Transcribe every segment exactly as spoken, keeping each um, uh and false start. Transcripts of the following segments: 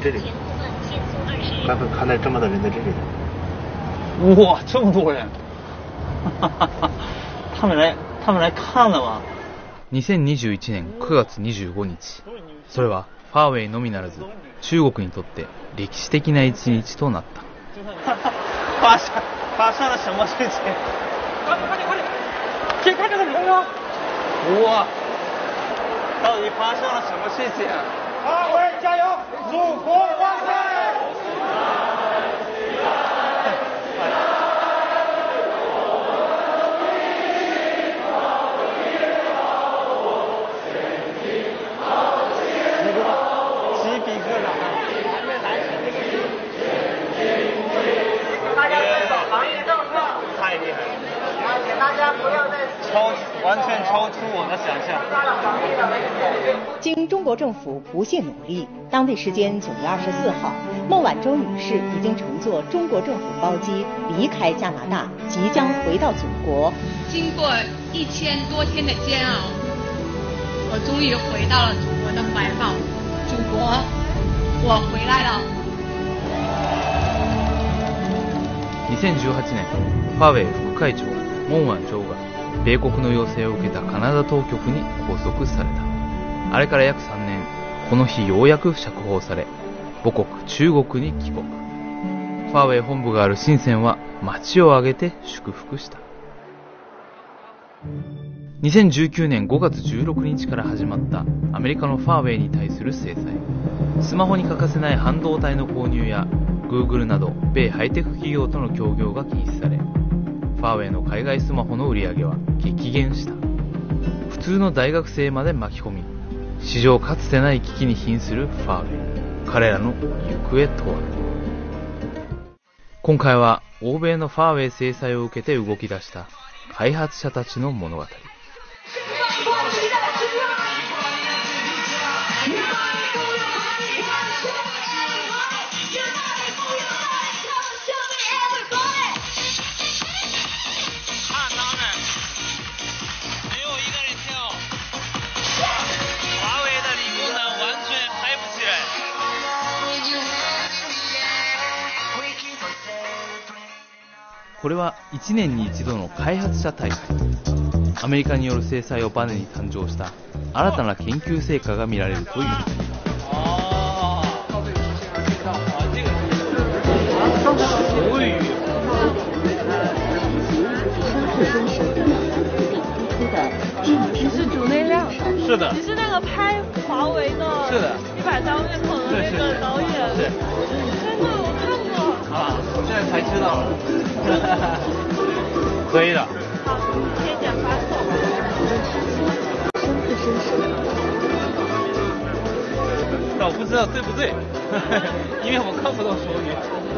这里，看看到这么多人在这里。 哇，这么多人！他们来，他们来看了吗？ にせんにじゅういちねんくがつにじゅうごにち、それはファーウェイのみならず中国にとって歴史的な一日となった。 发生发生了什么事情？快点快点快点！先看这个人啊！哇，到底发生了什么事情？ 发威加油，祖国万岁！ 超完全超出我的想象。 经中国政府不懈努力，当地时间九月二十四号，孟晚舟女士已经乘坐中国政府包机离开加拿大，即将回到祖国。 经过一千多天的煎熬，我终于回到了祖国的怀抱。祖国，我回来了。 にせんじゅうはちねん、ファーウェイ副会長孟晚舟が米国の要請を受けたカナダ当局に拘束された。あれから約さんねん、この日ようやく釈放され、母国中国に帰国。ファーウェイ本部がある深センは街を挙げて祝福した。にせんじゅうきゅうねんごがつじゅうろくにちから始まったアメリカのファーウェイに対する制裁。スマホに欠かせない半導体の購入や Google など米ハイテク企業との協業が禁止され、ファーウェイの海外スマホの売り上げは激減した。普通の大学生まで巻き込み、史上かつてない危機に瀕するファーウェイ。彼らの行方とは。今回は欧米のファーウェイ制裁を受けて動き出した開発者たちの物語。これはいちねんに一度の開発者大会。アメリカによる制裁をバネに誕生した新たな研究成果が見られるという。 你是主内量？ 是的。 你是那个拍华为的？ 是的。 一百张面孔的那个导演？ 是。 真的，我看过。 啊，我现在才知道了。可以的。 好，贴剪发送。深不深深？ 但我不知道对不对，因为我看不懂手语。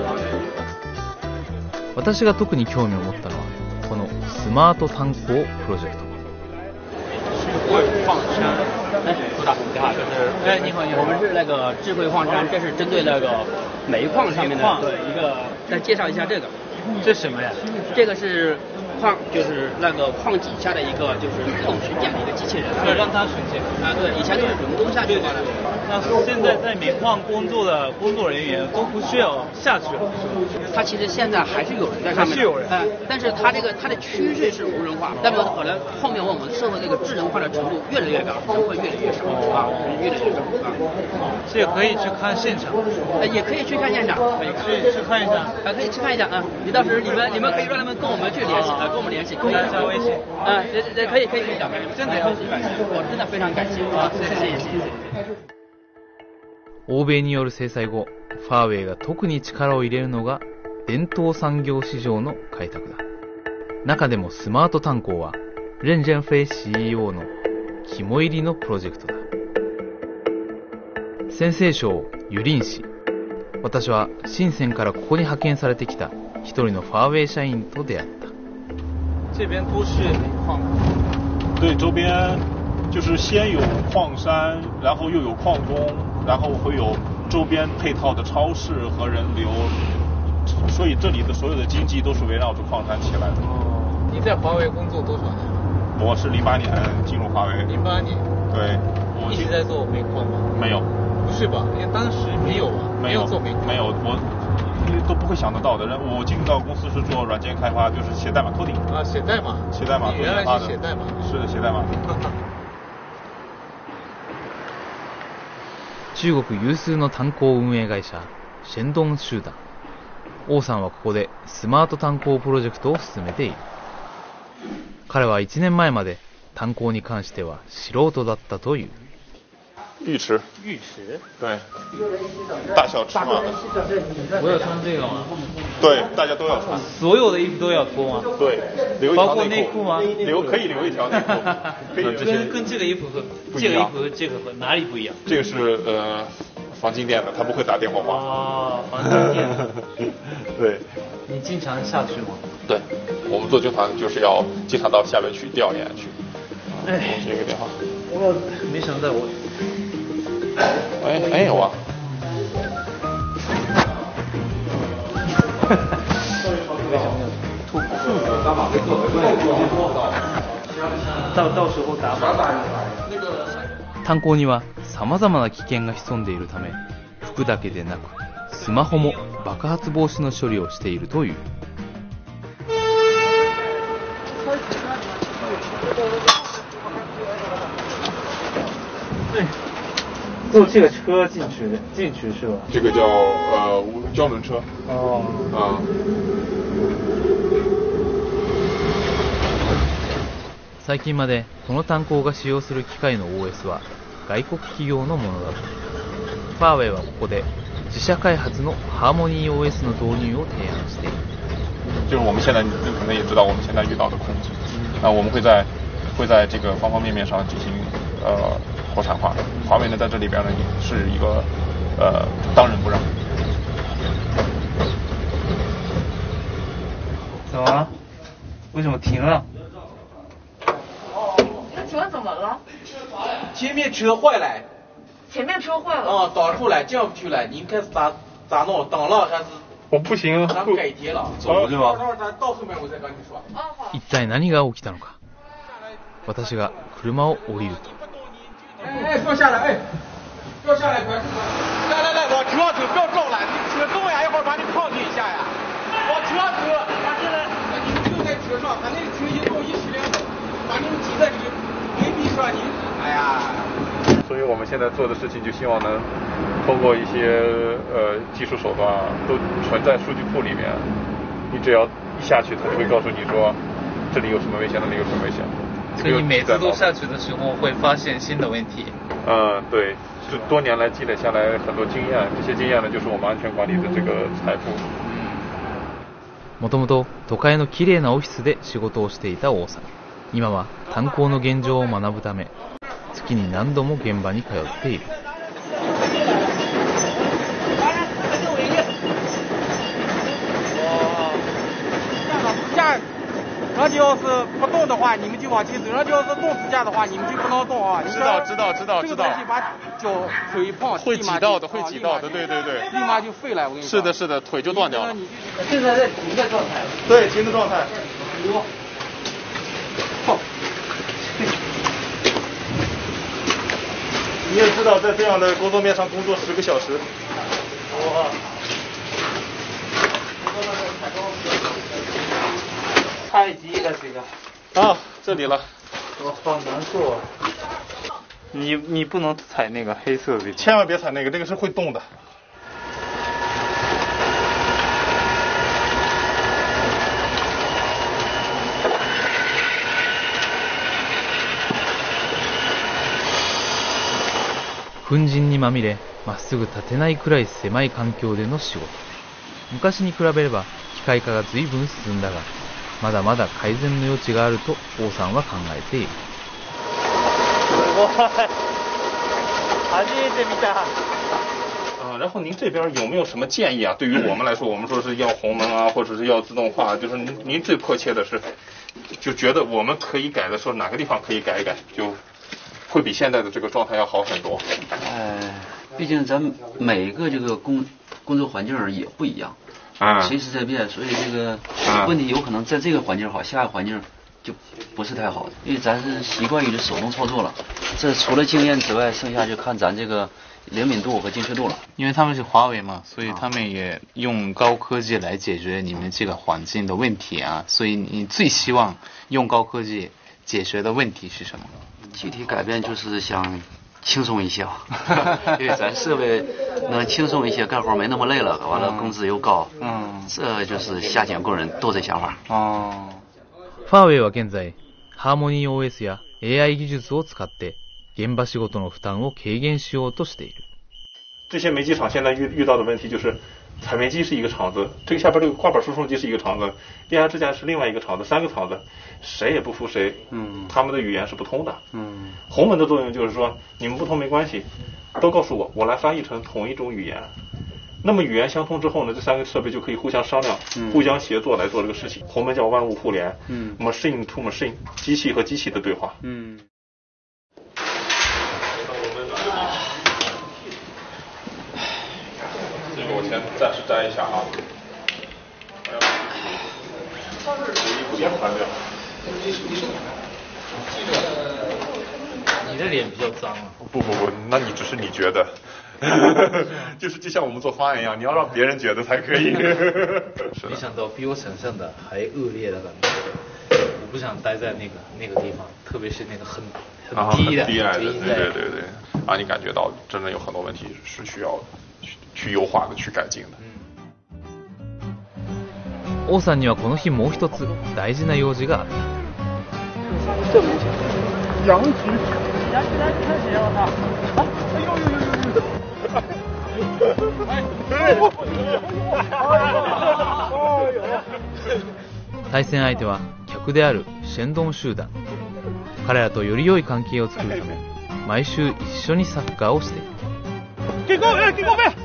私が特に興味を持ったのはこのスマート炭鉱プロジェクト。 智慧矿山，哎，组长你好，这是哎你好你好，我们是那个智慧矿山，这是针对那个煤矿上面的对一个，再介绍一下这个， 这什么呀？ 这个是矿，就是那个矿底下的一个就是自动巡检的一个机器人， 对，让它巡检啊，对，以前都是人工下去的。 那现在在煤矿工作的工作人员都不需要下去了， 他其实现在还是有人在上面， 还是有人， 哎，但是他这个他的趋势是无人化，代表可能后面我们社会这个智能化的程度越来越高，人会越来越少啊，人越来越少啊。 这也可以去看现场， 呃，也可以去看现场， 可以去去看一下， 啊，可以去看一下啊。你到时候你们你们可以让他们跟我们去联系，啊，跟我们联系，可以加微信， 啊，对对对，可以可以可以，真的要我真的非常感谢啊，谢谢谢谢谢谢。 欧米による制裁後、ファーウェイが特に力を入れるのが伝統産業市場の開拓だ。中でもスマート炭鉱は任正非 シーイーオー の肝入りのプロジェクトだ。陝西省榆林市。私は深センからここに派遣されてきた一人のファーウェイ社員と出会った。 这边都是煤矿。 对，周边就是先有矿山，然后又有矿工，然后会有周边配套的超市和人流，所以这里的所有的经济都是围绕着矿山起来的。 哦，你在华为工作多少年？ 我是零八年进入华为。 零八年。 对。 一直在做煤矿吗？ 没有。 不是吧？因为当时没有啊， 没有做美没有，我都不会想得到的。我进到公司是做软件开发，就是写代码 coding 啊，写代码， 写代码做研发的。 原来是写代码， 是的，写代码。 中国有数の炭鉱運営会社シェンドン集団。王さんはここでスマート炭鉱プロジェクトを進めている。彼はいちねんまえまで炭鉱に関しては素人だったという。 浴池， 浴池， 对，大小尺码的。 我有穿这个吗？ 对，大家都要穿。 所有的衣服都要脱吗？ 对，留一条包括内裤吗？ 留可以留一条内裤，可以这些跟跟这个衣服和这个衣服和这个和哪里不一样？ 这个是呃防静电的，它不会打电火花。 哦，防静电。 对。 你经常下去吗？ 对，我们做军团就是要经常到下面去调研去。 哎， 接个电话。 我没想到我。 哎哎有啊。 脱裤子，到到时候打码。 炭鉱には様々な危険が潜んでいるため、服だけでなくスマホも爆発防止の処理をしているという。 坐这个车进去进去是吧？ 这个叫呃胶轮车。 哦。 啊。 最近までこの炭鉱が使用する機械の オーエス は外国企業のものだと。ファーウェイはここで自社開発のハーモニー オーエス の導入を提案している。 就是我们现在，你可能也知道我们现在遇到的控制，那我们会在会在这个方方面面上进行呃国产化。华为呢在这里边呢是一个呃当仁不让。 怎么了？为什么停了？ 那请问怎么了？ 前面车坏了。 前面车坏了。 啊，挡住了，进不去了。你看咋咋弄？挡了还是？ 我不行。 咱们改贴了。 走对吧？ 咱到后面我再跟你说。 啊好。 一体何が起きたのか。私が車を降りると。 哎哎，坐下来，哎，坐下来，快！来来来，往车上走，不要撞了，你车动呀，一会儿把你抗拒一下呀。往车上走，但是呢，你们就在车上，他那个车一动一时两走，把你们挤在这个没逼上你，哎呀。 所以我们现在做的事情，就希望能通过一些呃技术手段啊，都存在数据库里面。你只要一下去，它就会告诉你说，这里有什么危险，那里有什么危险。 所以你每次都下去的时候会发现新的问题。 嗯，对，就多年来积累下来很多经验，这些经验呢，就是我们安全管理的这个财富。 もともと都会の綺麗なオフィスで仕事をしていた王さん。今は炭鉱の現状を学ぶため、月に何度も現場に通っている。 然后你要是不动的话，你们就往前走；然后你要是动支架的话，你们就不能动啊。 知道知道知道知道。 这个东西把脚腿碰， 会挤到的，会挤到的，对对对。 立马就废了，我跟你说。 是的，是的，腿就断掉了。 现在在停的状态。 对，停的状态。 好。 你也知道，在这样的工作面上工作十个小时。 哇。太低了这个。 啊，这里了。 我好难受啊。你你不能踩那个黑色的。 千万别踩那个，那个是会动的。 粉塵にまみれ、まっすぐ立てないくらい狭い環境での仕事。昔に比べれば機械化が随分進んだが、まだまだ改善の余地があると王さんは考えている。 すごい。初めて見た。 啊，然后您这边有没有什么建议啊？对于我们来说，我们说是要鸿蒙啊，或者是要自动化，就是您您最迫切的是，就觉得我们可以改的时候，哪个地方可以改一改，就会比现在的这个状态要好很多。 呃，毕竟咱每个这个工工作环境也不一样。 啊， 随时在变，所以这个问题有可能在这个环境好，下个环境就不是太好的，因为咱是习惯于这手动操作了。这除了经验之外，剩下就看咱这个灵敏度和精确度了。 因为他们是华为嘛，所以他们也用高科技来解决你们这个环境的问题啊。所以你最希望用高科技解决的问题是什么？ 具体改变就是想轻松一些，因为咱设备能轻松一些，干活没那么累了，完了工资又高，嗯，这就是下井工人都这想法。 哦。ファーウェイは現在ハーモニー オーエス や エーアイ 技術を使って現場仕事の負担を軽減しようとしている。 这些煤机厂现在遇遇到的问题就是，采煤机是一个厂子，这个下边这个挂板输送机是一个厂子，电压支架是另外一个厂子，三个厂子，谁也不服谁，嗯，他们的语言是不通的，嗯，鸿蒙的作用就是说，你们不通没关系，都告诉我，我来翻译成同一种语言。那么语言相通之后呢，这三个设备就可以互相商量，嗯、互相协作来做这个事情。鸿蒙叫万物互联，嗯 ，machine to machine， 机器和机器的对话，嗯。这个我先暂时摘一下啊，把衣服先穿掉。 你的脸比较脏啊。 不不不，那你只是你觉得。就是就像我们做方案一样，你要让别人觉得才可以。 没想到比我想象的还恶劣的感觉，我不想待在那个那个地方，特别是那个很很低的、 啊、低矮的，对对对对，让你感觉到真的有很多问题是需要去去优化的、去改进的。 王さんにはこの日もう一つ大事な用事があった。 杨局，杨局来看谁啊？他，哎呦呦呦呦！ 対戦相手は客であるシェンドン集団。彼らとより良い関係を作るため、毎週一緒にサッカーをしている。 给过位，给过位！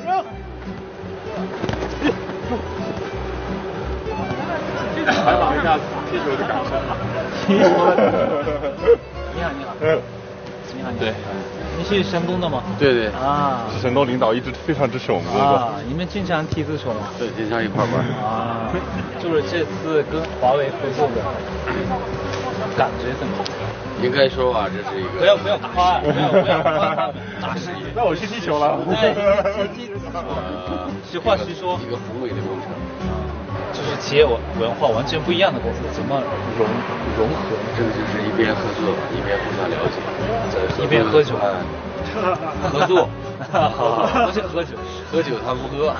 采访一下踢球的感受。 踢球的感受。你好，你好。你好，对。你是山东的吗？ 对对啊， 山东领导一直非常支持我们工作。 啊，你们经常踢足球吗？ 对，经常一块玩。 啊，就是这次跟华为合作的感觉怎么样？ 应该说吧，这是一个不要不要夸，不要不要夸，大事业。 那我去踢球了。 哎，踢足球。实话实说， 一个宏伟的工程。 就是企业文文化完全不一样的公司，怎么融融合？ 这个就是一边合作，一边互相了解， 一边喝酒， 合作， 不是喝酒， 喝酒他不喝。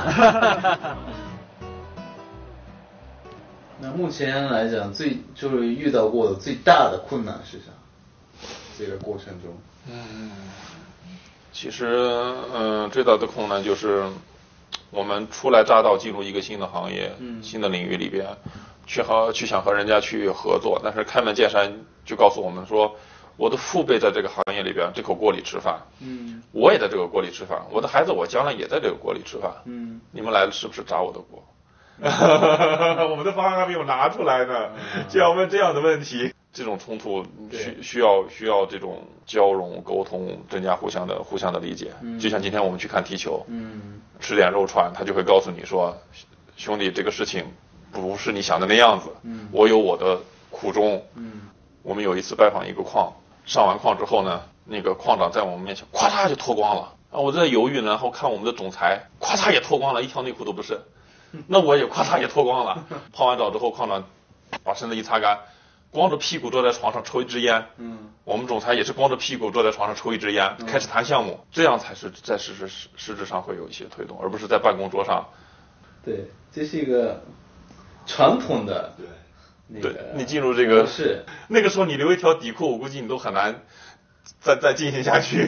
那目前来讲，最就是遇到过的最大的困难是啥？这个过程中， 嗯，其实，嗯、呃，最大的困难就是。我们初来乍到进入一个新的行业、嗯、新的领域里边，去和去想和人家去合作，但是开门见山就告诉我们说，我的父辈在这个行业里边这口锅里吃饭，嗯，我也在这个锅里吃饭，我的孩子我将来也在这个锅里吃饭，嗯，你们来了是不是砸我的锅？我们的方案还没有拿出来呢，就要问这样的问题。这种冲突需需要需要这种交融沟通，增加互相的互相的理解。嗯、就像今天我们去看踢球，嗯，吃点肉串，他就会告诉你说，兄弟，这个事情不是你想的那样子。嗯，我有我的苦衷。嗯，我们有一次拜访一个矿，上完矿之后呢，那个矿长在我们面前咵嚓就脱光了啊！我在犹豫呢，然后看我们的总裁咵嚓也脱光了，一条内裤都不是。那我也咵嚓也脱光了。泡完澡之后，矿长把身子一擦干。光着屁股坐在床上抽一支烟，嗯，我们总裁也是光着屁股坐在床上抽一支烟，嗯、开始谈项目，这样才是在实质实质上会有一些推动，而不是在办公桌上。 对，这是一个传统的， 对，那个、对你进入这个是那个时候你留一条底裤，我估计你都很难再再进行下去。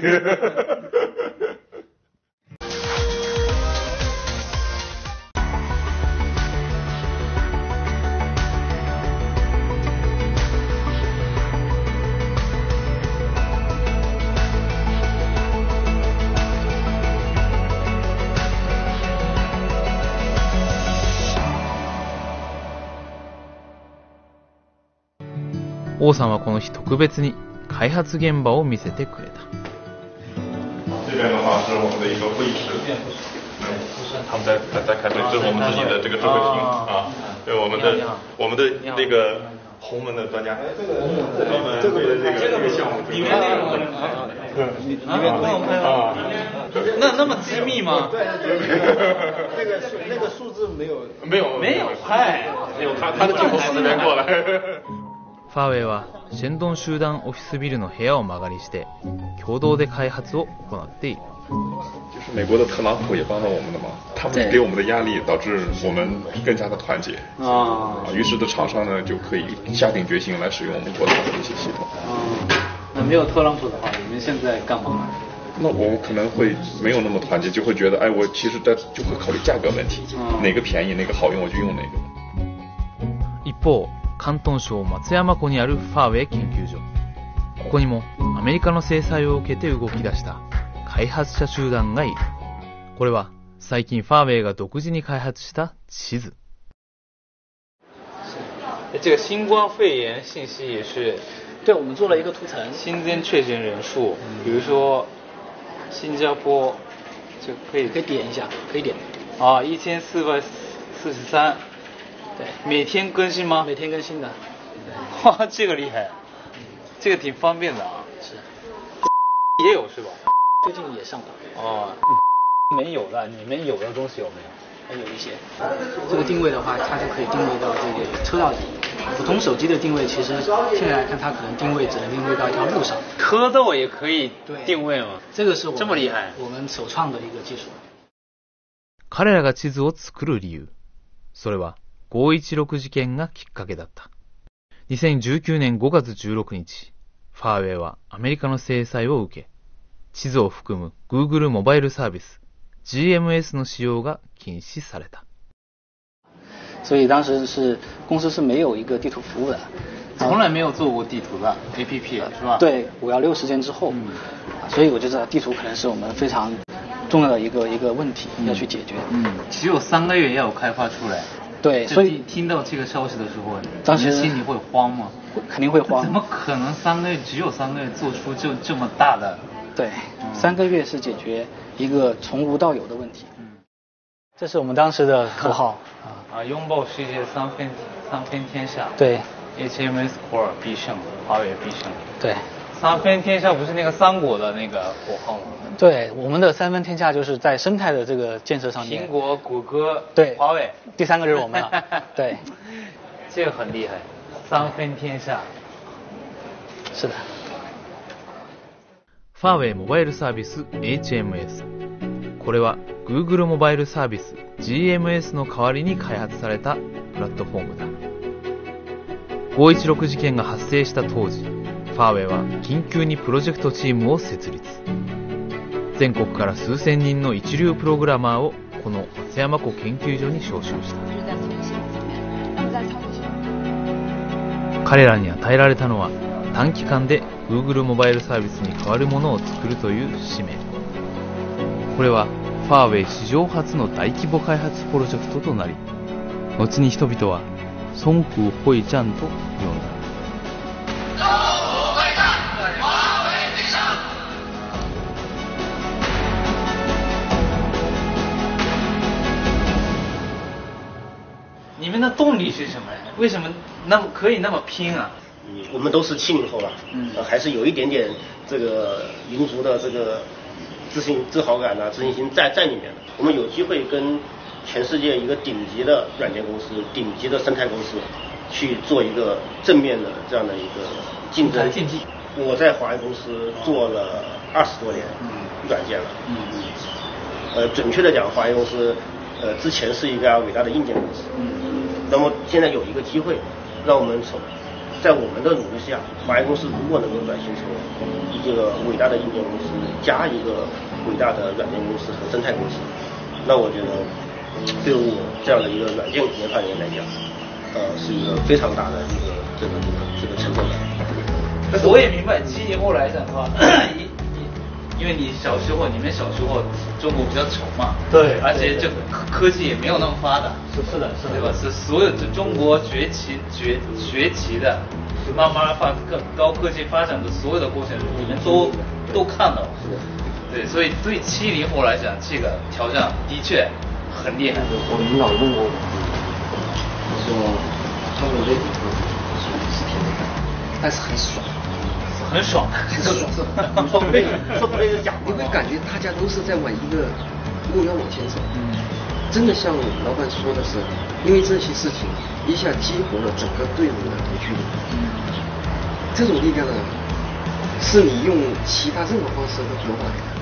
王さんはこの日特別に開発現場を見せてくれた。 这边的话是我们的一个会议室，他们在在在开会，这是我们自己的这个智慧厅啊，对我们的我们的那个鸿蒙的专家，他们为了这个这个项目，里面内容，里面内容啊。 那那么机密吗？ 对对对，那个数那个数字没有没有没有，嗨， 没有他他的镜头四边过来。 ファーウェイはシェンドン集団オフィスビルの部屋を間借りして共同で開発を行っている。 就是美国的特朗普也帮了我们的忙，他们给我们的压力导致我们更加的团结啊，于是的厂商呢就可以下定决心来使用我们国产的这些系统。 那没有特朗普的话，你们现在干嘛呢？ 那我可能会没有那么团结，就会觉得，哎，我其实在就会考虑价格问题，哪个便宜哪个好用我就用哪个。 一方、広東省松山湖にあるファーウェイ研究所。ここにもアメリカの制裁を受けて動き出した開発者集団がいる。これは最近ファーウェイが独自に開発した地図。 这个新冠肺炎信息也是， 对，我们做了一个图层， 新增确诊人数，比如说新加坡就可以可以点一下，可以点啊，一千四百四十三， 对， 每天更新吗？ 每天更新的， 哇，这个厉害，这个挺方便的啊。 是， 也有是吧？ 最近也上了。 哦，没有的，你们有的东西有没有？ 还有一些，这个定位的话，它就可以定位到这个车道底。普通手机的定位，其实现在来看，它可能定位只能定位到一条路上。 蝌蚪也可以定位吗？ 这个是我们这么厉害， 我们首创的一个技术。 彼らが地図を作る理由、それはごいちろく事件がきっかけだった。にせんじゅうきゅうねんごがつじゅうろくにち、ファーウェイはアメリカの制裁を受け、地図を含む Google モバイルサービス G M S の使用が禁止された。 所以当时是公司是没有一个地图服务的， 从来没有做过地图的 A P P 是吧？ 对，五幺六事件之后，嗯，所以我就知道地图可能是我们非常重要的一个一个问题、嗯、要去解决。 嗯，只有三个月要有开发出来。 对，所以听到这个消息的时候， 当时心里会慌吗？ 肯定会慌。 怎么可能三个月只有三个月做出就这么大的？ 对，嗯、三个月是解决一个从无到有的问题。嗯，这是我们当时的口号。 啊，拥抱世界，三分三分天下。 对 ，H M S Core 必胜，华为必胜。 对， 三分天下不是那个三国的那个口号吗？ 对，我们的三分天下就是在生态的这个建设上面。 苹果、谷歌、 对， 华为， 第三个就是我们了。对， 这个很厉害，三分天下。 是的。 ファーウェイモバイルサービス H M S。これは Google モバイルサービス G M S の代わりに開発されたプラットフォームだ。ごいちろく事件が発生した当時、ファーウェイは緊急にプロジェクトチームを設立。全国から数千人の一流プログラマーをこの松山湖研究所に招集した。彼らに与えられたのは短期間で Google モバイルサービスに代わるものを作るという使命。これはファーウェイ史上初の大規模開発プロジェクトとなり、後に人々は孫空ホイジャンと呼んだ。 你们的动力是什么呀？为什么那么可以那么拼啊？ 嗯，我们都是七零后了，嗯、呃，还是有一点点这个民族的这个自信、自豪感啊、自信心在在里面的。我们有机会跟全世界一个顶级的软件公司、顶级的生态公司去做一个正面的这样的一个竞争。竞技。我在华为公司做了二十多年软件了，嗯，呃，准确的讲，华为公司呃之前是一家伟大的硬件公司，嗯，那么现在有一个机会，让我们从在我们的努力下，华为公司如果能够转型成一个伟大的硬件公司加一个伟大的软件公司和生态公司，那我觉得对我这样的一个软件研发人员来讲，呃，是一个非常大的一个这个这个这个成就感。 我也明白，七零后来讲的话，你你因为你小时候，你们小时候中国比较穷嘛， 对， 而且这科技也没有那么发达， 是是的，是的， 对吧？是所有这中国崛起崛崛起的，慢慢发更高科技发展的所有的过程，你们都都看到了，对，所以对七零后来讲，这个挑战的确很厉害。 我领导问过我，说他们这个是是挺厉害，但是很爽。 很很爽， 很爽， 说不对，说不对就假。 你会感觉大家都是在往一个目标往前走。嗯，真的像老板说的是，因为这些事情一下激活了整个队伍的凝聚力。嗯，这种力量呢，是你用其他任何方式都得不来的。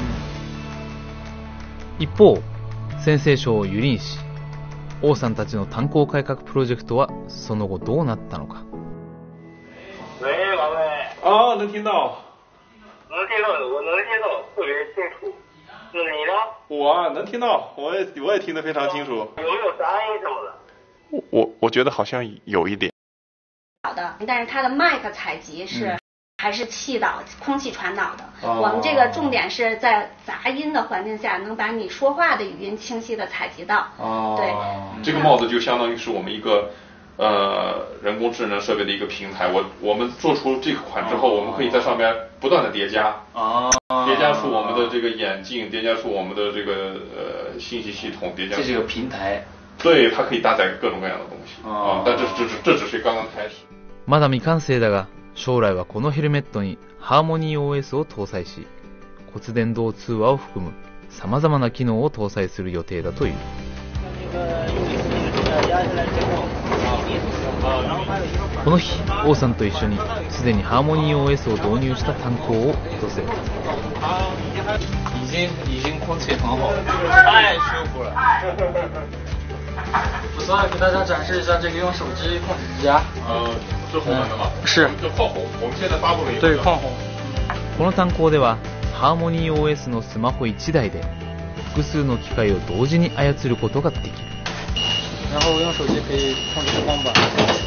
一方、陝西省油林市、王さんたちの炭鉱改革プロジェクトはその後どうなったのか。 喂，王伟。 啊，能听到。 能听到，我能听到，特别清楚。那你呢？ 我啊，能听到，我也我也听得非常清楚。 有没有杂音什么的？ 我我觉得好像有一点。 好的，但是它的麦克采集是。嗯还是气导、空气传导的。 哦、 我们这个重点是在杂音的环境下，能把你说话的语音清晰的采集到。 哦， 对， 这个帽子就相当于是我们一个呃人工智能设备的一个平台。我我们做出这个款之后，哦、我们可以在上面不断的叠加， 哦， 叠加出我们的这个眼镜，叠加出我们的这个呃信息系统，叠加出这是个平台。 对，它可以搭载各种各样的东西。哦、啊，但这这这只是刚刚开始。 まだ未完成だが。将来はこのヘルメットにハーモニー オーエス を搭載し、骨伝導通話を含む様々な機能を搭載する予定だという。この日、王さんと一緒にすでにハーモニー オーエス を導入した炭鉱を訪れた。 已经已经空气很好，太舒服了。 我所以给大家展示一下这个用手机控制支架。 呃，是红门的吗？ 是。 这矿红，我们现在发布了一个。 对，矿红。 この炭鉱では、ハーモニー オーエス のスマホいちだいで複数の機械を同時に操ることができる。 然后用手机可以控制光板。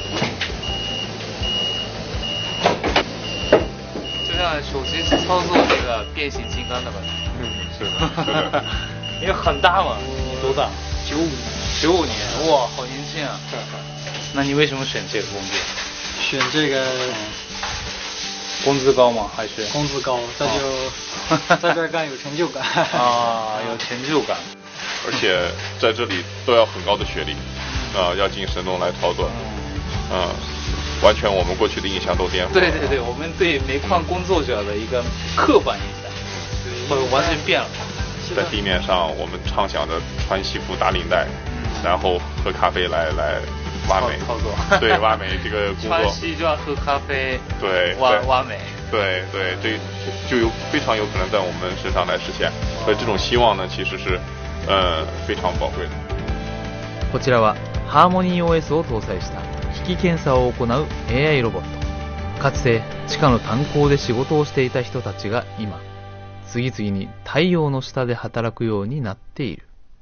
就像手机操作这个变形金刚的吧？ 嗯，是的。 因为很大嘛，你多大？九五。九五年，哇，好年轻啊！那你为什么选这个工作？ 选这个， 嗯、工资高吗？还是工资高，再就、哦、在这儿干有成就感啊，有成就感。 而且在这里都要很高的学历，啊、呃，要进神农来操作，嗯、呃，完全我们过去的印象都颠覆了。 对对对，我们对煤矿工作者的一个刻板印象，会完全变了。 在地面上，我们畅想着穿西服打领带。然后喝咖啡来来挖煤操作， 对挖煤这个工作， 川西就要喝咖啡， 对挖挖煤， 对对，这就有非常有可能在我们身上来实现，所以这种希望呢，其实是呃非常宝贵的。 こちらはハーモニー オーエス を搭載した機器検査を行う エーアイ ロボット。かつて地下の炭鉱で仕事をしていた人たちが今次々に太陽の下で働くようになっている。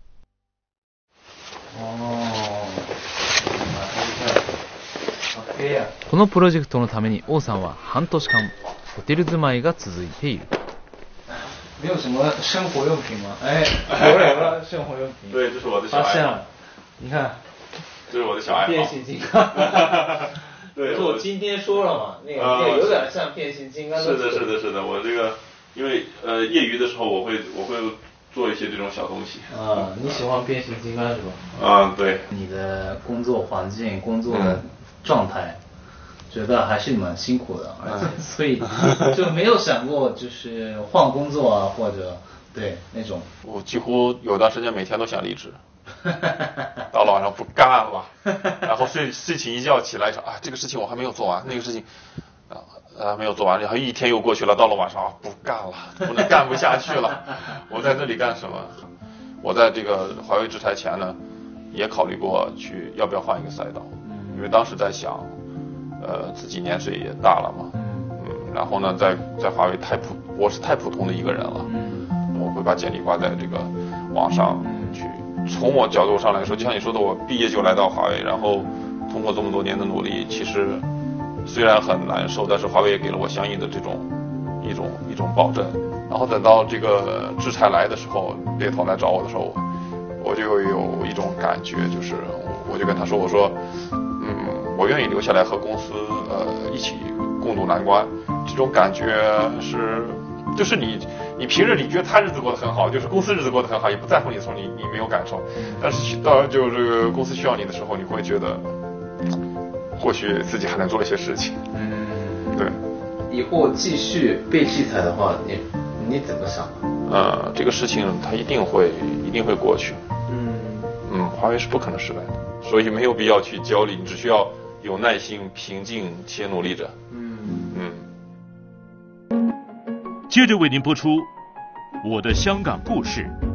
このプロジェクトのために王さんは半年間ホテル住まいが続いている。 没有什么生活用品吗？哎，有两个生活用品。 对，这是我的小爱好。 发现了，你看， 这是我的小爱好。 变形金刚。 对， 是我今天说了嘛，那个那个有点像变形金刚的。 是的，是的，是的，我这个因为呃业余的时候我会我会做一些这种小东西。 啊，你喜欢变形金刚是吧？ 啊，对。 你的工作环境、工作的状态。嗯觉得还是蛮辛苦的，而且所以就没有想过就是换工作啊，或者对那种。 我几乎有段时间每天都想离职，到了晚上不干了，然后睡睡醒一觉起来说啊，这个事情我还没有做完，那个事情啊啊没有做完，然后一天又过去了，到了晚上啊不干了，不能干不下去了，我在这里干什么？我在这个华为制裁前呢，也考虑过去要不要换一个赛道，因为当时在想。呃，自己年岁也大了嘛，嗯，然后呢，在在华为太普，我是太普通的一个人了，嗯，我会把简历挂在这个网上去。从我角度上来说，就像你说的，我毕业就来到华为，然后通过这么多年的努力，其实虽然很难受，但是华为也给了我相应的这种一种一种保证。然后等到这个制裁来的时候，猎头来找我的时候，我就有一种感觉，就是我就跟他说，我说，嗯。我愿意留下来和公司呃一起共度难关，这种感觉是，就是你你平日你觉得他日子过得很好，就是公司日子过得很好，也不在乎你的时候，你你没有感受，但是到就这个公司需要你的时候，你会觉得，或许自己还能做一些事情。 嗯， 对。 以后继续被制裁的话，你你怎么想？ 呃，这个事情它一定会一定会过去。嗯嗯，华为是不可能失败的，所以没有必要去焦虑，你只需要有耐心、平静且努力着。嗯嗯。 接着为您播出《我的香港故事》。